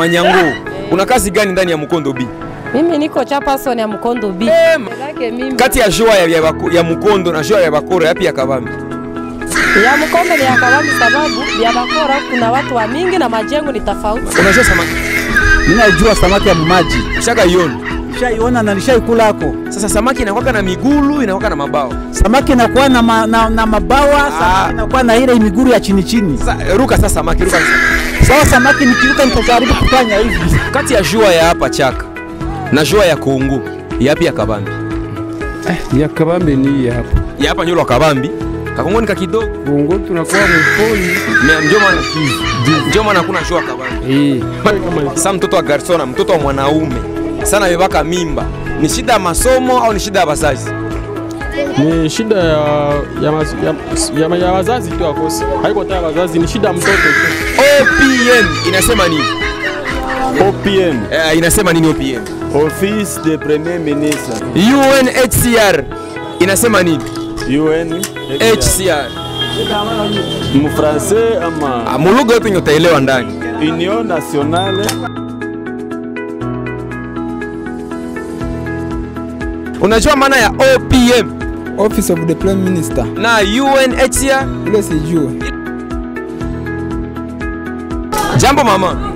Mama Nyango, una kazi gani ndani ya Mukondo B? Mimi niko chairperson ya Mukondo B. Kati ya joa ya Mukondo na joa ya Bakora yapi ya kabambi? Ya Mukondo ni ya kabambi sababu ya Bakora kuna watu wa mingi na majengo ni tofauti. Unajua samaki? Mimi najua samaki ya maji. Shakaiona. Nishaiona na nishaikula hapo. Sasa samaki inakuwa na migulu, inakuwa na mabawa. Samaki inakuwa na mabawa, samaki inakuwa na ile miguru ya chini chini. Sasa ruka sasa samaki, ruka sasa. Sawa, samaki nikiruka nitajaribu kufanya hivi. Kati ya jua ya hapa Chaka na jua ya Kongo, yapi ya kabambi? Ya kabambi ni hapa. Ya hapa nyolo kabambi. Kakongo ni kakidogo. Kongo tunakuwa mponi. Ndio maana kuna jua kabambi. Sasa mtoto wa garsona, mtoto wa mwanaume sana amebaka mimba. Ni shida ya masomo au ni shida ya wazazi? Ni shida ya wazazi tu akosi. Haiko tayari wazazi, ni shida mtoto tu. OPM inasema nini? OPM inasema nini OPM? Office de Premier Ministre. UNHCR inasema nini? UNHCR. Mfrancais ama mulugha yote utaelewa ndani. Union Nationale. Unajua maana ya OPM? Office of the Prime Minister. Na UNHCR? Ile sijui. Jambo mama.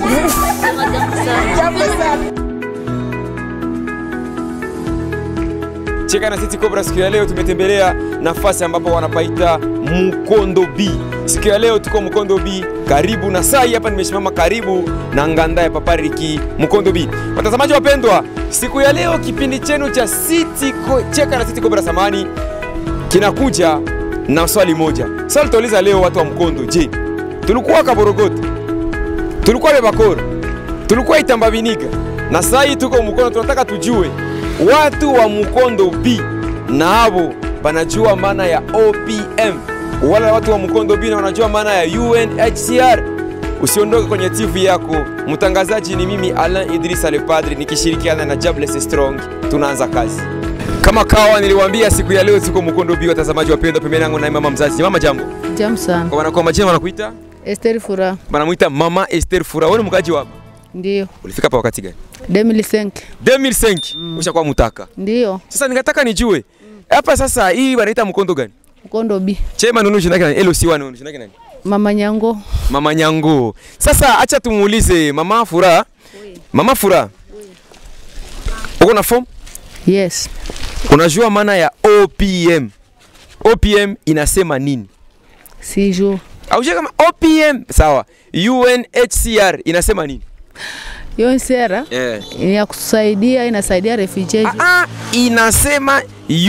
Cheka na sisi Cobra, siku ya leo tumetembelea nafasi ambapo wanapaita Mukondo B. Siku ya leo tuko Mukondo B, karibu na sai hapa nimesimama karibu na nganda ya Papariki Mukondo B. Watazamaji wapendwa, siku ya leo kipindi chenu cha Cheka na sisi Cobra samani kinakuja na swali moja. Swali tuuliza leo watu wa Mukondo, je, tulikuwa Kaborogoto, tulikuwa Bebakora, tulikuwa Itambaviniga, na sai tuko Mukondo, tunataka tujue watu wa Mukondo B na hao banajua maana ya OPM. Wala watu wa Mukondo B na wanajua maana ya UNHCR. Usiondoke kwenye TV yako. Mtangazaji ni mimi Alain Idrissa Le Padre nikishirikiana na Jobless Strong. Tunaanza kazi. Kama kawa niliwaambia siku ya leo tuko Mukondo B, watazamaji wapendwa, pembeni yangu na mama mzazi. Mama jambo. Jambo sana. Kwa majina wanakuita? Esther Fura. Banamuita Mama Esther Fura. Wewe ni mkaji wapi? Ndio. Ulifika hapa wakati gani? 2005. 2005. Ushakuwa mutaka. Ndio. Sasa ningetaka nijue hapa sasa hii wanaita Mukondo gani? Mukondo B. Chema nunu jina gani? LC1 nunu jina gani? Mama Nyango. Mama Nyango. Sasa acha tumuulize Mama Fura. Mama Fura. Uko na form? Yes. Unajua maana ya OPM? OPM inasema nini? Sijui. Aujue kama OPM sawa. UNHCR inasema nini? UNHCR ya kusaidia, inasaidia refugee. Inasema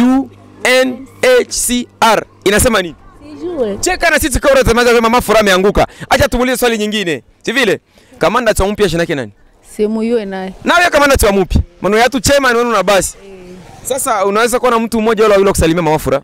UNHCR inasema nini? Sijui. Cheka na sisi kwa watazamaji, Mama Fura ameanguka. Acha tumuulize swali nyingine. Si vile? Kamanda cha mpya shina nani? Simu yeye naye. Nawe kamanda cha mpya. Mano yatu chema ni na basi. Sasa unaweza kuwa na mtu mmoja wala yule kusalimia Mama Fura?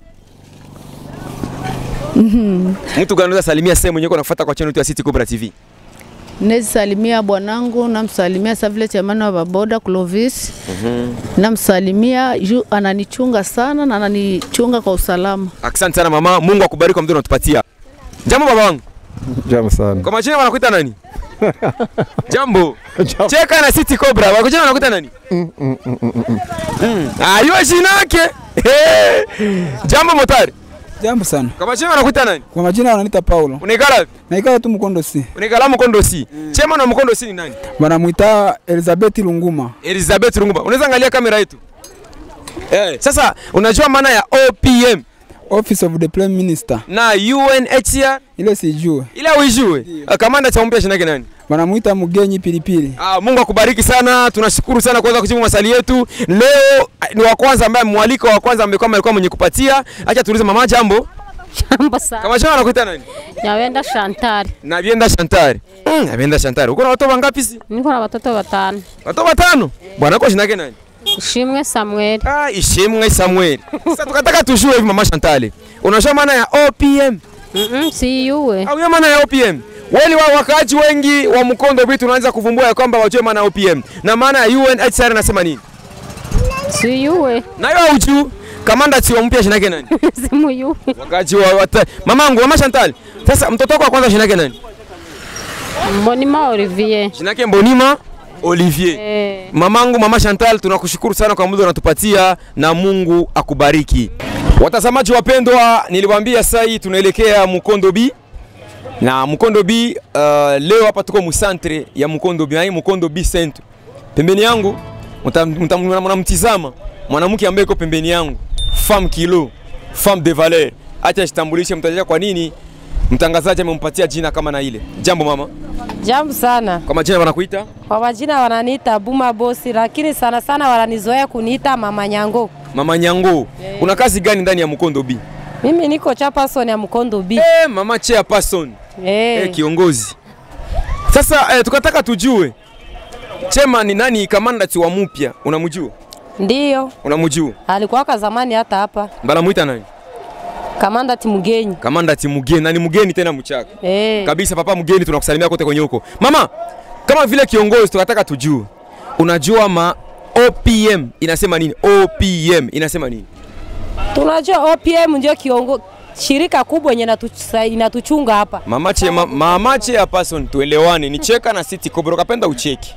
Mtu gani unaweza salimia sehemu mwenyewe unafuata kwa channel yetu ya City Cobra TV? Nezi salimia bwanangu, namsalimia Savile Chamano wa Baboda Clovis. Namsalimia juu ananichunga sana na ananichunga kwa usalama. Asante sana mama, Mungu akubariki kwa mtu unatupatia. Jambo baba wangu. Jambo sana. Kwa majina wanakuita nani? Jambo. Cheka na City Cobra. Kwa majina wanakuita nani? Hiyo jina yake. Jambo motari. Jambo sana. Kwa majina wanakuita nani? Kwa majina wananiita Paulo. Unaikala wapi? Naikala tu Mukondo C. Unaikala Mukondo C. Chema na Mukondo C ni nani? Wanamuita Elizabeth Lunguma. Elizabeth Lunguma. Unaweza angalia kamera yetu? Sasa unajua maana ya OPM? Office of the Prime Minister. Na UNHCR? Ile sijui. Ile uijue? Kamanda cha mpya shinake nani? Wanamuita Mugenyi Pilipili. Mungu akubariki sana. Tunashukuru sana kuweza kujibu maswali yetu. Leo ni wa kwanza ambaye mwaliko wa kwanza alikuwa mwenye kupatia. Acha tuulize mama jambo. Jambo sana. Kama jana anakuita nani? Nyawenda Shantari. Navienda Shantari. Navienda Shantari. Uko na watoto wangapi si? Niko na watoto 5. Watoto 5? Bwana wako shinake nani? Ishimwe Samuel. Ishimwe Samuel. Sasa tukataka tujue hivi mama Shantali. Unajua maana ya OPM? Si yue. Au ya maana ya OPM? Wale wakaaji wengi wa Mukondo B tunaanza kuvumbua ya kwamba wajue maana ya OPM. Na maana ya UNHCR nasema nini? Si yue. Na hiyo hujui. Kamanda tiwa mpya shinake nani? Simu yue. Wakaaji wa mamangu, mama Shantali. Sasa mtoto wako wa kwanza shinake nani? Mbonima Olivier. Jina yake Mbonima Olivier. Mamangu, Mama Chantal, tunakushukuru sana kwa muda unatupatia na Mungu akubariki. Watazamaji wapendwa, niliwaambia sasa hii tunaelekea Mukondo B. Na Mukondo B leo hapa tuko musantre ya Mukondo B, hii Mukondo B Center. Pembeni yangu mnamtizama mwanamke ambaye yuko pembeni yangu, femme kilo, femme de valeur. Acha jitambulishe, mtajua kwa nini mtangazaji amempatia jina kama na ile. Jambo mama. Jambo sana. Kwa majina wanakuita? Kwa majina wananiita Buma Bosi, lakini sana sana wananizoea kuniita Mama Nyango. Mama Nyango. Una kazi gani ndani ya Mukondo B? Mimi niko chairperson ya Mukondo B. Mama chairperson. Kiongozi. Sasa tukataka tujue chema ni nani kamanda wa mpya, unamjua? Ndio. Unamjua? Alikuwa kwa zamani hata hapa. Bala muita nani? Kamanda Timugeni. Kamanda Timugeni, nani mgeni tena mchaka? Kabisa papa mgeni, tunakusalimia kote kwenye huko. Mama, kama vile kiongozi tukataka tujue. Unajua OPM inasema nini? OPM inasema nini? Tunajua OPM ndio kiongozi shirika kubwa yenye inatuchunga hapa. Mama ya person tuelewane, ni cheka na City Cobra kapenda ucheki.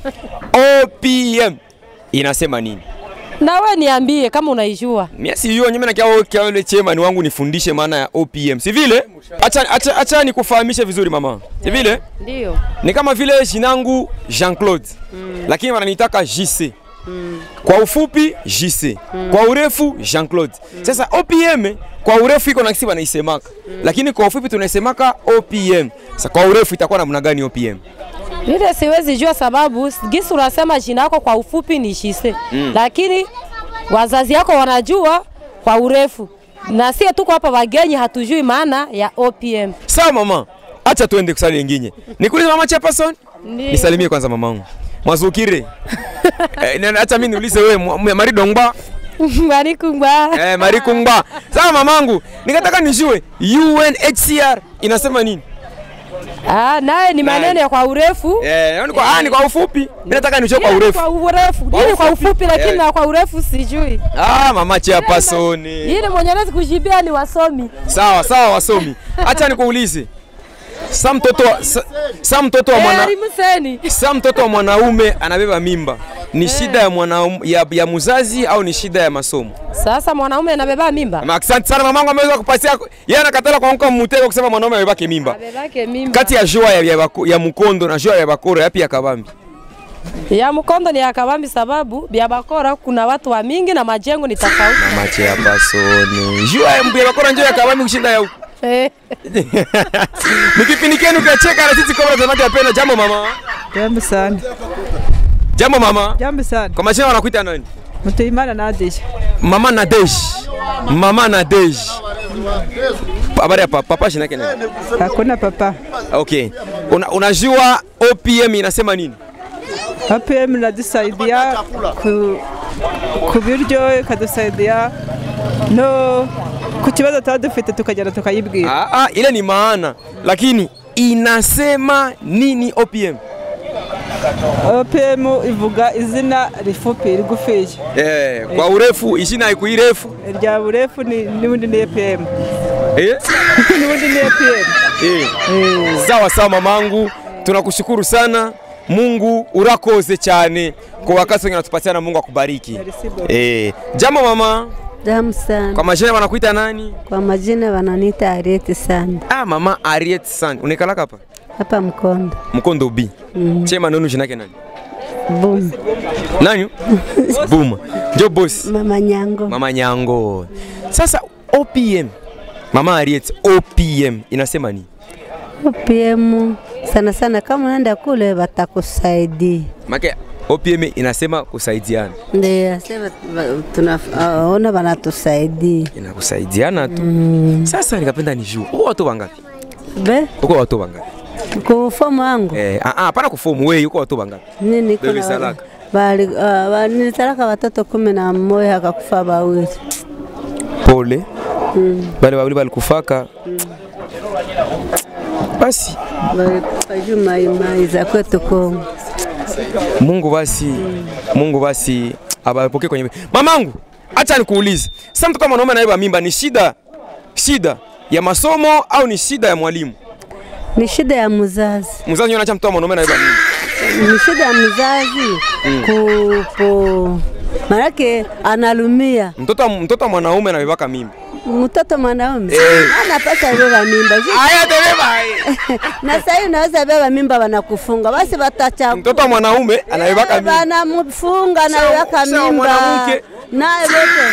OPM inasema nini? Na wewe niambie kama unaijua. Mimi sijui, nyinyi na kia ile chema ni wangu nifundishe maana ya OPM. Si vile? Acha nikufahamishe vizuri mama. Si vile? Ndio. Ni kama vile jinangu Jean-Claude. Lakini wananitaka JC. Kwa ufupi JC. Kwa urefu Jean-Claude. Sasa OPM kwa urefu iko na kisi wanaisemaka. Lakini kwa ufupi tunaisemaka OPM. Sasa kwa urefu itakuwa namna gani OPM? Vile siwezi jua sababu gisi unasema jina yako kwa ufupi ni JC. Lakini wazazi yako wanajua kwa urefu. Na sisi tuko hapa wageni hatujui maana ya OPM. Sawa mama. Acha tuende kusali nyingine. Nikuulize mama chairperson? Nisalimie kwanza mamangu. Mwazukire. Acha mimi niulize wewe Maridongba. Marikungba. Marikungba. Sawa mamangu, nikataka nijue UNHCR inasema nini? Naye ni maneno ya kwa urefu. Ni kwa ufupi. Mimi nataka nijue kwa urefu. Kwa urefu. Ni kwa ufupi lakini na kwa urefu sijui. Mama chairperson. Ile mwenye anaweza kujibia ni wasomi. Sawa wasomi. Acha nikuulize. Sa mtoto wa mwanaume anabeba mimba. Ni shida ya mwanaume ya mzazi au ni shida ya masomo? Sasa mwanaume anabeba mimba. Asante sana mamangu ameweza kupatia. Yeye anakatala kwa mko mtego kusema mwanaume abebake mimba. Abebake mimba. Kati ya joa ya Mukondo na joa ya Bakora yapi ya Kabambi? Ya Mukondo ni ya Kabambi sababu ya Bakora kuna watu wa mingi na majengo ni tofauti. Mama ya pasoni. Joa ya Bakora ndio ya Kabambi kushinda ya huko. Nikipindi kenu kacheka na sisi kama tunataka pena. Jambo mama. Jambo sana. Jambo mama. Jambo sana. Kwa majina wanakuita nani? Mtuimana Nadej. Mama Nadej. Mama Nadej. Habari ya papa jina yake nani? Hakuna papa. Okay. Unajua OPM inasema nini? OPM inadusaidia ku biryo, ikadusaidia no ku kibazo tadufite tukagera tukayibwira. Ile ni maana, lakini inasema nini OPM? OPM ivuga izina rifupi rigufiye. Kwa urefu izina ikuirefu. Rya urefu ni wundi ni OPM. Ni wundi ni OPM. Sawa mamangu, tunakushukuru sana. Mungu urakoze cyane kwa wakati unatupatia na Mungu akubariki. Jambo mama. Jambo sana. Kwa majina wanakuita nani? Kwa majina wananiita Ariete Sand. Mama Ariete Sand. Unaikala hapa? Hapa Mukondo. Mukondo B. Chema nonu jina yake nani? Buma. Nani? Buma. Ndio boss. Mama Nyango. Mama Nyango. Sasa OPM. Mama Ariete, OPM inasema nini? OPM sana sana kama unaenda kule watakusaidia. Make OPM inasema kusaidiana. Ndio, sema tunaona wanatusaidia. Inakusaidiana tu. Sasa nikapenda nijue. Uko watu wangapi? Uko watu wangapi? Kwa fomu wangu. Hapana kufomu wewe, uko watu wangapi? Nini kuna salaka? Nilitalaka watoto 11 akakufa bawili. Pole. Bale bawili balikufaka. Basi Juma imaiza kwetu Kongo. Mungu basi abapokee kwenye. Mamangu, acha nikuulize. Sasa mtu kama mwanaume anaiba mimba ni shida ya masomo au ni shida ya mwalimu? Ni shida ya mzazi. Mzazi yeye anacha mtoto mwanaume anabeba mimba. Ni shida ya mzazi kupo marake analumia. Mtoto mwanaume anabeba mimba. Mtoto mwanaume anapata beba mimba. Haya beba. Na sasa unaweza beba mimba wanakufunga. Basi watacha. Mtoto mwanaume anabeba mimba. Wanamfunga na beba mimba. Naye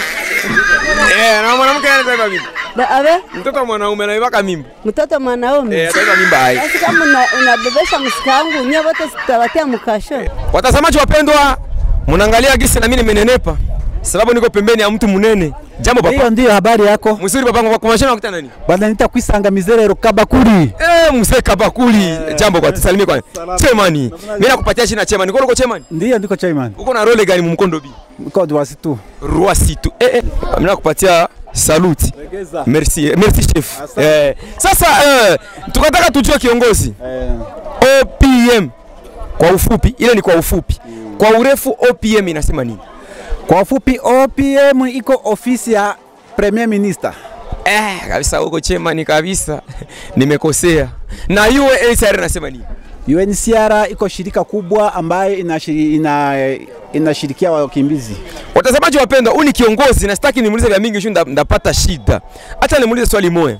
bebe. Na mwanamke anabeba mimba. Abe? Mtoto mwanaume anabeba mimba. Mtoto mwanaume. Anabeba mimba hai. Basi kama unabebesha msikangu, nyewe wote sitawatia mkasho. Watazamaji wapendwa, mnaangalia gisi na mimi nimenenepa. Sababu niko pembeni ya mtu munene. Jambo papa. Hiyo ndio habari yako. Mzuri papa, kwa mashana wakita nani? Bwana nitakuisanga mizerero kabakuli. Mzee kabakuli. Jambo kwa tusalimie kwa. Chemani. Mimi nakupatia jina Chemani. Uko Chemani? Ndio ndiko Chemani. Uko na role gani Mukondo B? Mukondo wasitu. Ruasitu. Mimi nakupatia saluti. Merci. Merci chef. Sasa tukataka tujue kiongozi. OPM. Kwa ufupi, ile ni kwa ufupi. Kwa urefu OPM inasema nini? Kwa ufupi OPM iko ofisi ya Premier Minister. Kabisa huko Chemani kabisa. Nimekosea. Na UNHCR inasema nini? UNHCR iko shirika kubwa ambayo inashirikia wakimbizi. Watazamaji wapendwa, huyu ni kiongozi na sitaki nimuulize vya mingi juu ndapata shida. Acha nimuulize swali moja.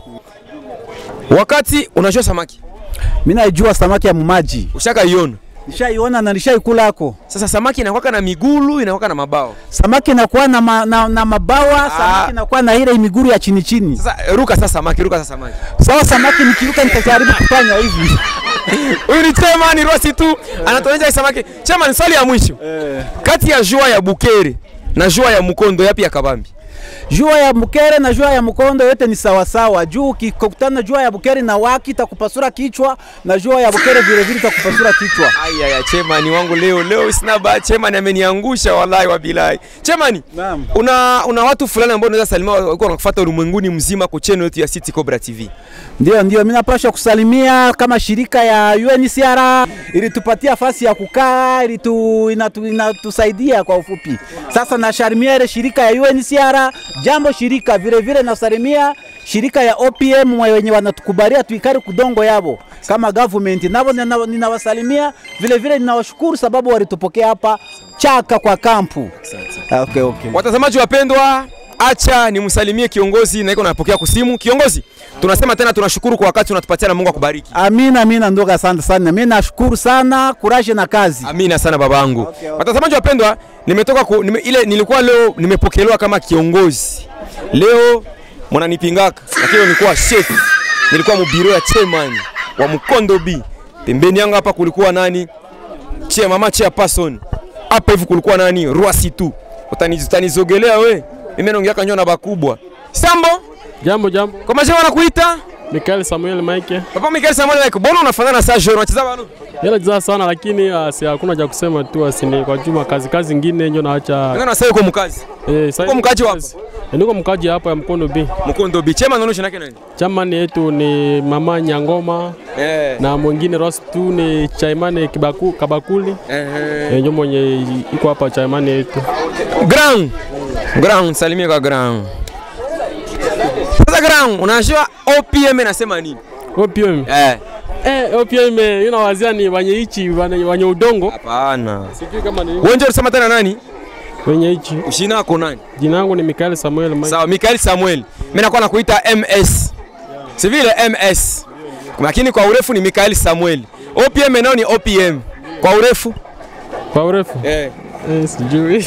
Wakati unajua samaki? Mimi najua samaki ya mumaji. Ushakaiona? Nishaiona na nishaikulako. Sasa samaki inakuwa na migulu, inakuwa na mabawa. Samaki inakuwa na mabawa, samaki inakuwa na ile miguru ya chini chini. Sasa ruka sasa samaki, ruka sasa samaki. Sawa samaki nikiruka nitajaribu kufanya hivi. Huyu ni Chemani Ruasitu anatuonyesha samaki. Chemani, swali ya mwisho. Kati ya jua ya Bukere na jua ya Mukondo yapi ya kabambi? Jua ya Bukere na jua ya Mukondo yote ni sawa sawa. Juu ukikutana jua ya Bukere na waki takupasura kichwa na jua ya Bukere vile vile takupasura kichwa. Aya Chemani wangu leo sina ba. Chemani ameniangusha wallahi wa bilahi. Chemani, naam. Una watu fulani ambao unaweza salimia wako wanakufuata ulimwenguni mzima kwa channel yetu ya City Cobra TV. Ndio mimi napaswa kusalimia kama shirika ya UNHCR ilitupatia nafasi ya kukaa, inatusaidia kwa ufupi. Sasa na sharimia ile shirika ya UNHCR, jambo shirika vile vile na salimia shirika ya OPM wenye wanatukubalia tuikari kudongo yabo kama government. Nabo ninawasalimia vile vile, ninawashukuru sababu walitupokea hapa Chaka kwa kampu. Okay. Watazamaji wapendwa, acha nimsalimie kiongozi na iko napokea kusimu. Kiongozi, tunasema tena tunashukuru kwa wakati unatupatia na Mungu akubariki. Amina ndoga, asante sana. Mimi nashukuru sana, courage na kazi. Amina sana babangu. Okay. Watazamaji wapendwa, nimetoka nilikuwa leo nimepokelewa kama kiongozi. Leo mwananipingaka, lakini nilikuwa chef. Nilikuwa mubiro ya Chemani wa Mukondo B. Pembeni yangu hapa kulikuwa nani? Mama Chairperson. Hapa hivi kulikuwa nani? Ruasitu. Utanizogelea we. Mimi naongea kanyo na bakubwa. Sambo? Jambo. Kwa majina wanakuita? Michael Samuel Mike. Papa Michael Samuel Mike. Mbona unafanana na Sergio? Unacheza bado? Yeye anacheza sana lakini si hakuna cha kusema tu asini kwa juma kazi nyingine ndio naacha. Ndio nasema uko mkazi. Sasa uko mkaji wapi? Niko mkaji hapa ya Mukondo B. Mukondo B. Chema nono shinake nani? Chama yetu ni Mama Nyangoma. Na mwingine Rostu ni Chaimane Kabakuli. Ndio mwenye iko hapa Chaimane yetu. Grand, salimia kwa Grand. Sasa Grand, unajua OPM inasema nini? OPM? OPM inawazia ni wenye ichi, wenye udongo. Hapana. Sijui kama ni. Wewe unasema tena nani? Wenye ichi. Ushina yako nani? Jina langu ni Michael Samuel Mike. Sawa, Michael Samuel. Mimi nakuwa nakuita MS. Si vile MS. Lakini kwa urefu ni Michael Samuel. OPM nao ni OPM. Kwa urefu? Sijui.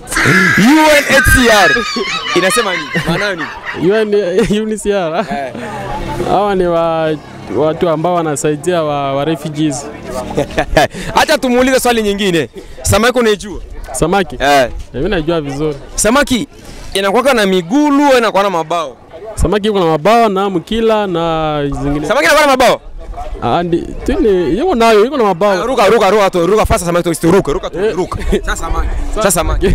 UNHCR inasema nini? Maana nini? UNHCR. Hawa ni watu ambao wanasaidia wa refugees. Acha tumuulize swali nyingine. Samaki unaijua? Samaki? Mimi najua vizuri. Samaki inakuwa na migulu au inakuwa na mabao? Samaki iko na mabao na mkila na zingine. Samaki inakuwa na mabao? Yuko nayo, iko na mabao. Ruka fasa samaki tu ruka. Sasa samaki.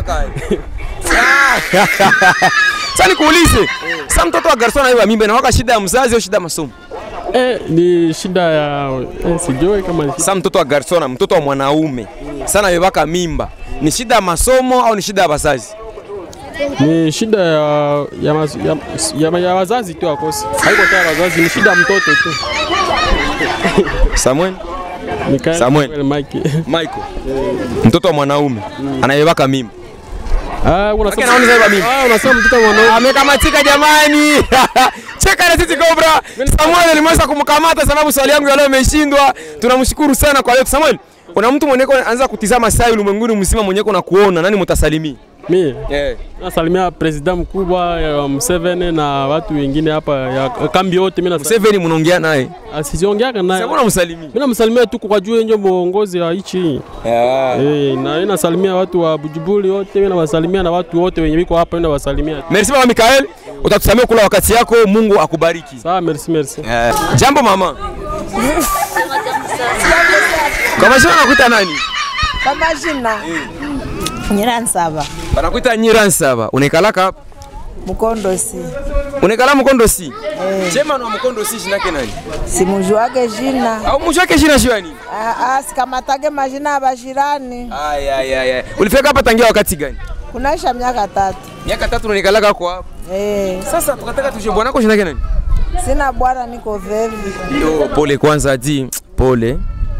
Sasa nikuulize, sasa mtoto wa garson aiwa mimba na waka shida ya mzazi au shida ya masomo? Ni shida ya sijui kama ni. Sasa mtoto wa garson, mtoto wa mwanaume sana yebaka mimba, ni shida ya masomo au ni shida ya wazazi? Ni shida ya wazazi tu akosi. Haiko tayari wazazi, ni shida ya mtoto tu. Samuel? Samuel. Michael. Mtoto wa mwanaume anayebaka mimba. Unasema mtoto wa mwanaume. Amekamatika jamani. Cheka na sisi Cobra. Samuel alimweza kumkamata sababu swali yangu ya leo imeshindwa. Tunamshukuru sana kwa leo. Samuel, kuna mtu mwenye anaanza kutizama saa ulimwenguni mzima mwenye na kuona nani mtasalimia? Mimi nasalimia president mkubwa ya Museveni na watu wengine hapa ya kambi yote. Mimi Museveni mnaongea naye? Asiongea naye. Sasa unamsalimia? Mimi namsalimia tu kwa juu yenyewe muongozi wa nchi. Na nasalimia watu wa Bujubuli wote, mimi nawasalimia na watu wote wenye wiko hapa, nenda wasalimia. Merci mama Mikael, utatusamia kula wakati yako, Mungu akubariki. Sawa, merci. Jambo mama. Kama jina unakuita nani? Kama jina Nyiransaba. Banakuita Nyiransaba. Unekalaka hapa? Mukondo si. Unekala Mukondo si? Chema na Mukondo si jina yake nani? Simujuage jina. Au mjuage jina shwani? Sikamatage majina ya bashirani. Ulifika hapa tangia wakati gani? Kunaisha miaka 3. Miaka 3 unekalaka kwa hapa? Sasa tukataka tujue bwana yako jina yake nani? Sina bwana, niko vevi. Yo, pole kwanza di, pole.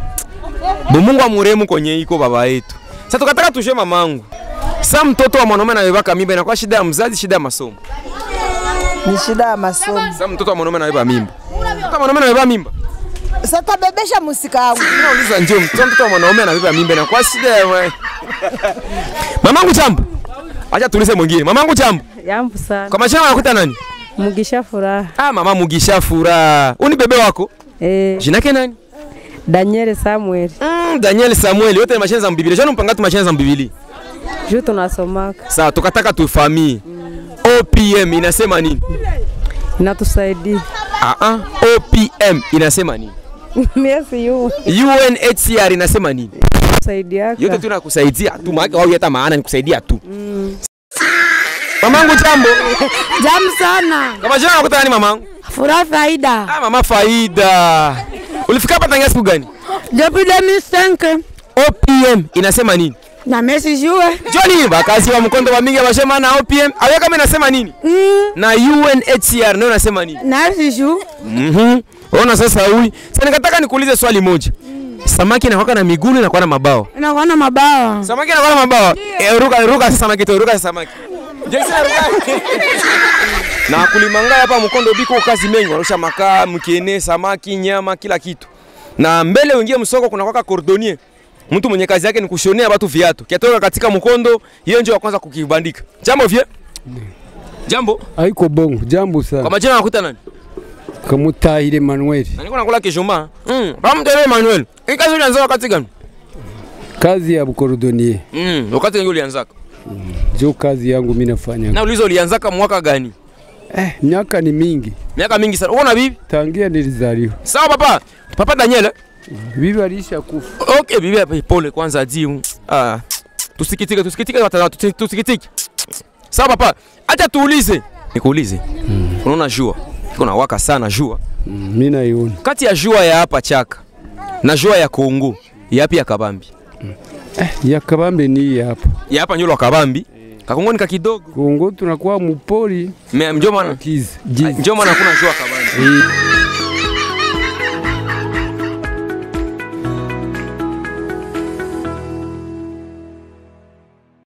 Mungu amurehemu kwenye iko baba yetu. Sasa tukataka tujue mamangu. Sasa mtoto wa mwanaume anayebaka mimba inakuwa shida ya mzazi, shida ya masomo? Ni shida ya masomo. Sasa mtoto wa mwanaume anayebeba mimba. Mtoto wa mwanaume anayebeba mimba. Sasa tabebesha musika wangu. Nauliza njoo mtoto wa mwanaume anabeba mimba inakuwa shida ya mamangu jambo. Acha tuulize mwingine. Mamangu jambo. Jambo sana. Kwa majina unakuta nani? Mugisha Furaha. Mama Mugisha Furaha. Uni bebe wako? Jina yake nani? Daniel Samuel. Daniel Samuel. Yote ni mashine za Biblia. Jana mpanga tu mashine za Biblia. Juu tunasomaka. Sawa, tukataka tufahamie. OPM inasema nini? Inatusaidia. OPM inasema nini? Merci UNHCR inasema nini? Kusaidia. Yote tunakusaidia tu, maana wao hata maana ni kusaidia tu. Mamangu jambo. Jambo sana. Kama jana unakuta nani mamangu? Furaha Faida. Mama Faida. Ulifika hapa tangia siku gani? Depuis 2005. OPM inasema nini? Na Messi jue. Johnny bakazi wa Mukondo wa mingi wasema na OPM. Awe kama inasema nini? Na UNHCR ndio inasema nini? Na siju. Ona sasa huyu. Sasa nikataka nikuulize swali moja. Samaki inakuwa na miguu na inakuwa na mabawa. Inakuwa na mabawa. Samaki inakuwa na mabawa. Ruka samaki to, ruka samaki. Jesa ruka. Na kulimanga hapa Mukondo biko kazi mengi, wanarusha makaa, mkene, samaki, nyama, kila kitu. Na mbele uingie msoko kuna kwaka cordonnier. Mtu mwenye kazi yake ni kushonea watu viatu. Kiatoka katika Mukondo, yeye ndio wa kwanza kukibandika. Jambo vie? Jambo? Haiko bongo, jambo sana. Kwa majina unakuta nani? Kamutahire Emmanuel. Na niko nakula kijuma. Bamtele Emmanuel. Hii kazi ulianza wakati gani? Kazi ya cordonnier. Wakati gani ulianzaka? Jo, kazi yangu mimi nafanya. Na ulizo ulianzaka mwaka gani? Miaka ni mingi. Miaka mingi sana. Uko na bibi? Tangia nilizaliwa. Sawa papa. Papa Daniel. Bibi alisha kufa. Okay, bibi pole kwanza ji. Tusikitike watatu, tusikitike. Sawa papa. Acha tuulize. Nikuulize. Unaona jua? Kuna waka sana jua. Mimi naiona. Kati ya jua ya hapa Chaka na jua ya Kongo, yapi ya Kabambi? Ya Kabambi ni hapa. Ya hapa nyolo Kabambi. Kakongo ni kidogo. Kongo tunakuwa mupori. Njoo maana kuna jua Kabambi.